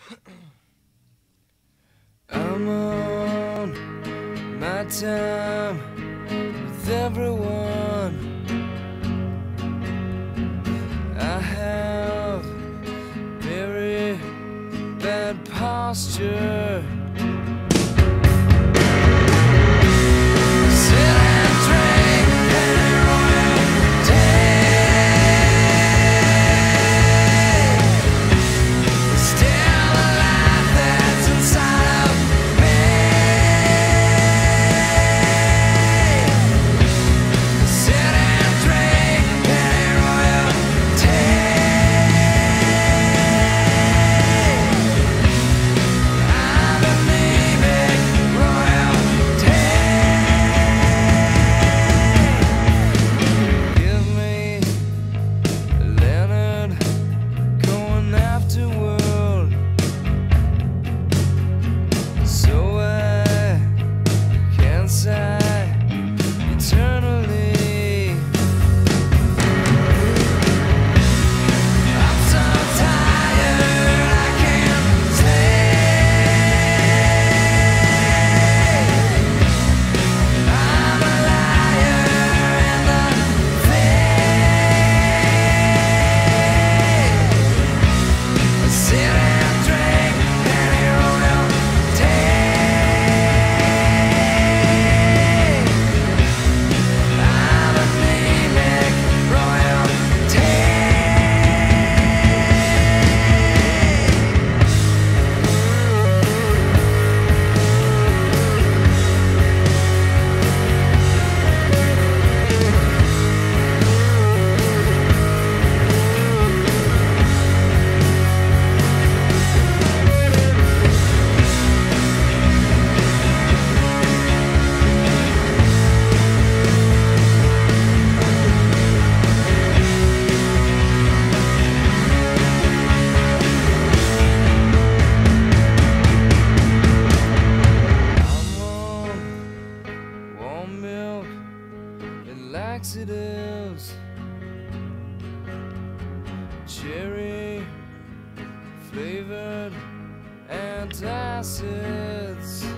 I'm on my time with everyone. I have very bad posture. Sit and drink Pennyroyal Tea. Still the life that's inside of me. Sit and drink Pennyroyal Tea. I'm anemic royalty. Give me Leonard Cohen afterworld, so I can sigh eternally. I'm so tired I can't sleep. I'm a liar and a thief. Sit and drink Pennyroyal Tea. I'm anemic royalty. I'm on warm milk and laxatives, cherry flavored antacids.